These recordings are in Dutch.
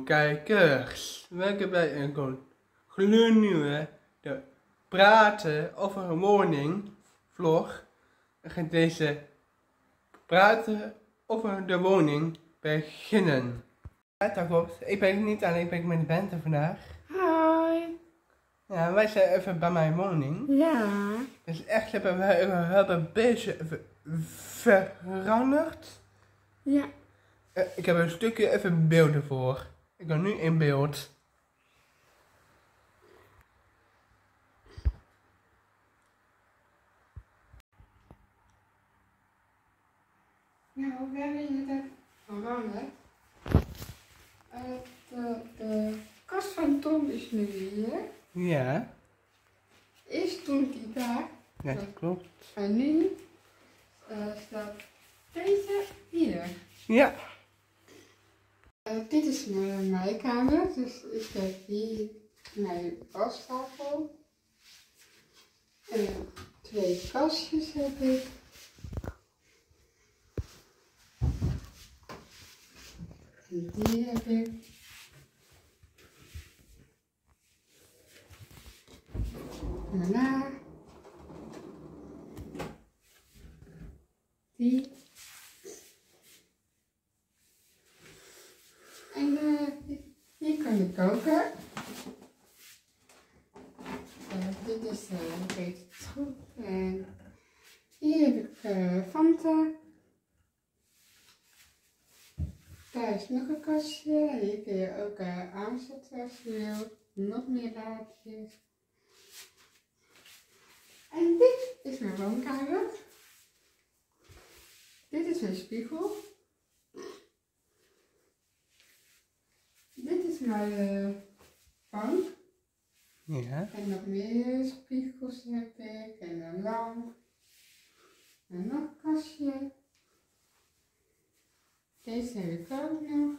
kijkers, welkom bij een gloednieuwe praten over een woningvlog. We gaan deze praten over de woning beginnen. Ja, dat klopt. Ik ben niet alleen, ik ben met Bente vandaag. Hi. Ja, wij zijn even bij mijn woning. Ja. Dus echt we hebben een beetje veranderd. Ja. Ik heb een stukje even beelden voor. Ik ben nu in beeld. Nou, we hebben het veranderd. De kast van Tom is nu hier. Ja. Eerst stond die daar. Ja, dat klopt. En nu staat deze hier. Ja. Dit is mijn kamer, dus ik heb hier mijn wastafel. En 2 kastjes heb ik. En die heb ik. Daarna. Die. En hier kan ik koken. Dit is petertroep. En hier heb ik Fanta. Daar is nog een kastje. En hier kun je ook aanzetten als je wil. Nog meer laadjes. En dit is mijn woonkamer. Dit is mijn spiegel. Dit is mijn bank. Ja. En nog meer spiegels heb ik. En een lamp. En nog een kastje. Deze heb ik ook nog.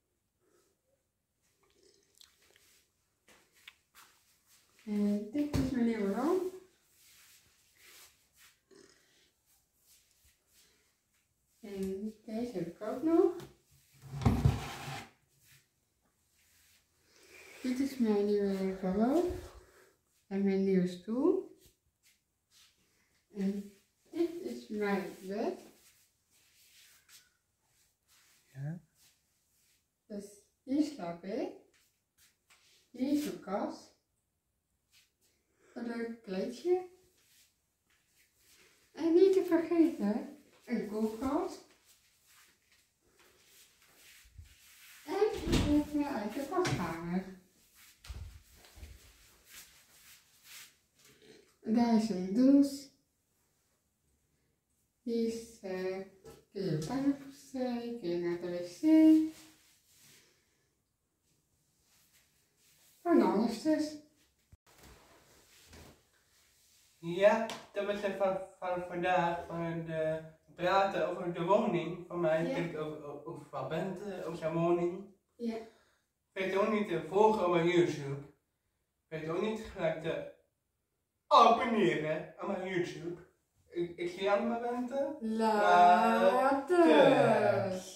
En dit is mijn nieuwe lamp. En deze heb ik ook nog. Dit is mijn nieuwe bureau. En mijn nieuwe stoel. En dit is mijn bed. Ja. Dus hier slaap ik. Hier is mijn kast. Een leuk kleedje. En niet te vergeten, een koelkast. En ik heb mijn eigen badkamer. Daar is een douche. Hier is, kun je bank opsteken, kun je naar de wc. Van alles dus. Ja, dat was het van vandaag, van de praten over de woning van mij. Ja. Ik over van Bente, over zijn woning. Ja. Vergeet ook niet te volgen op mijn YouTube. Vergeet ook niet gelijk te abonneren op mijn YouTube. Ik zie je allemaal, Bente. Later.